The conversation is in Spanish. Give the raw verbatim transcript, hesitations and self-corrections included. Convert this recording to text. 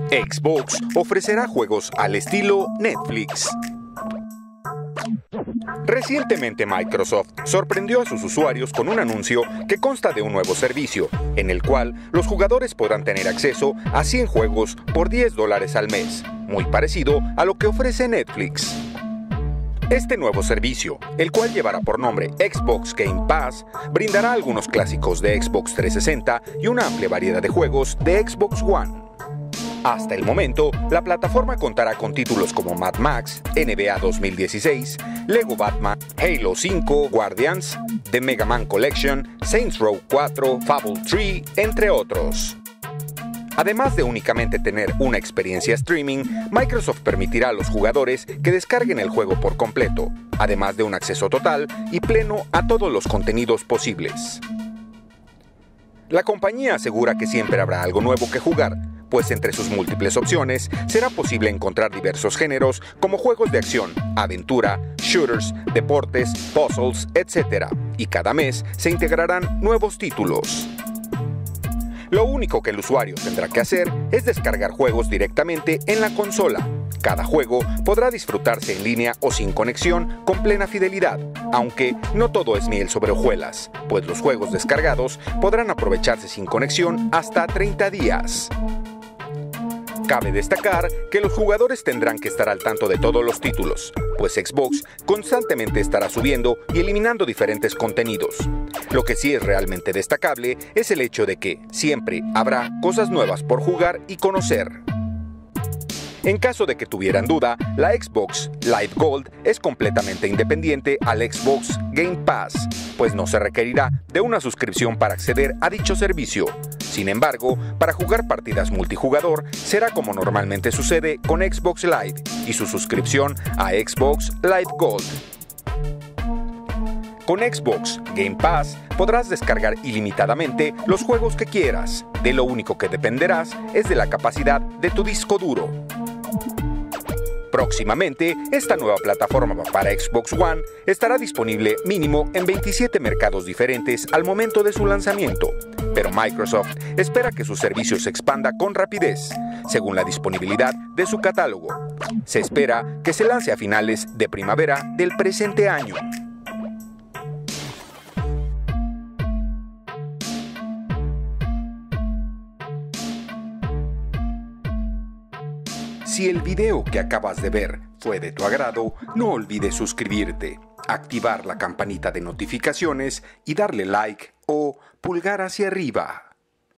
Xbox ofrecerá juegos al estilo Netflix. Recientemente Microsoft sorprendió a sus usuarios con un anuncio que consta de un nuevo servicio, en el cual los jugadores podrán tener acceso a cien juegos por diez dólares al mes, muy parecido a lo que ofrece Netflix. Este nuevo servicio, el cual llevará por nombre Xbox Game Pass, brindará algunos clásicos de Xbox trescientos sesenta y una amplia variedad de juegos de Xbox One. Hasta el momento, la plataforma contará con títulos como Mad Max, N B A dos mil dieciséis, Lego Batman, Halo cinco, Guardians, The Mega Man Collection, Saints Row cuatro, Fable tres, entre otros. Además de únicamente tener una experiencia streaming, Microsoft permitirá a los jugadores que descarguen el juego por completo, además de un acceso total y pleno a todos los contenidos posibles. La compañía asegura que siempre habrá algo nuevo que jugar, pues entre sus múltiples opciones será posible encontrar diversos géneros como juegos de acción, aventura, shooters, deportes, puzzles, etcétera, y cada mes se integrarán nuevos títulos. Lo único que el usuario tendrá que hacer es descargar juegos directamente en la consola. Cada juego podrá disfrutarse en línea o sin conexión con plena fidelidad, aunque no todo es miel sobre hojuelas, pues los juegos descargados podrán aprovecharse sin conexión hasta treinta días. Cabe destacar que los jugadores tendrán que estar al tanto de todos los títulos, pues Xbox constantemente estará subiendo y eliminando diferentes contenidos. Lo que sí es realmente destacable es el hecho de que siempre habrá cosas nuevas por jugar y conocer. En caso de que tuvieran duda, la Xbox Live Gold es completamente independiente al Xbox Game Pass, pues no se requerirá de una suscripción para acceder a dicho servicio. Sin embargo, para jugar partidas multijugador será como normalmente sucede con Xbox Live y su suscripción a Xbox Live Gold. Con Xbox Game Pass podrás descargar ilimitadamente los juegos que quieras. De lo único que dependerás es de la capacidad de tu disco duro. Próximamente, esta nueva plataforma para Xbox One estará disponible mínimo en veintisiete mercados diferentes al momento de su lanzamiento, pero Microsoft espera que su servicio se expanda con rapidez, según la disponibilidad de su catálogo. Se espera que se lance a finales de primavera del presente año. Si el video que acabas de ver fue de tu agrado, no olvides suscribirte, activar la campanita de notificaciones y darle like o pulgar hacia arriba.